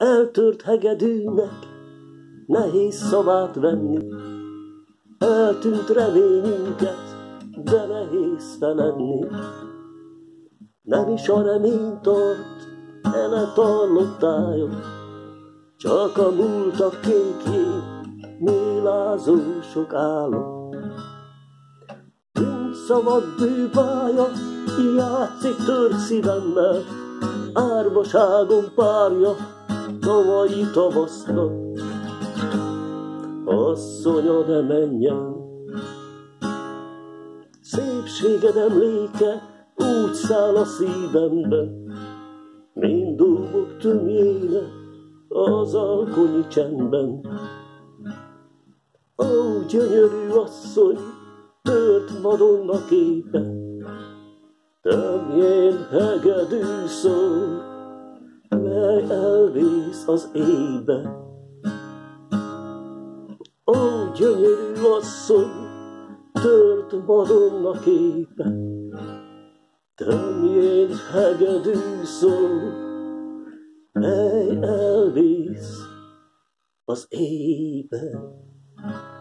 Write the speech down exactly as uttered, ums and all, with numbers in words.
eltört hegedűnek nehéz szavát venni. Eltűnt reményünket, de nehéz feledni. Nem is a remény tart, eletallott tájon, csak a múltak kékjén mélázó sok álom. Tűnszavad bűpálya játszik tört szívemmel, árvaságom párja tavalyi tavaszra. Asszonya, ne menj el, szépséged emléke úgy száll a szívembe, mint dúgok tömjéne az alkonyi csendben. Ó, gyönyörű asszony, tört Madonna képe, tömjén hegedű szól, mely elvész az éjbe. Ó, gyönyörű asszony, tört Madonna képe, tömjén hegedű szól, mely elvész az éjbe.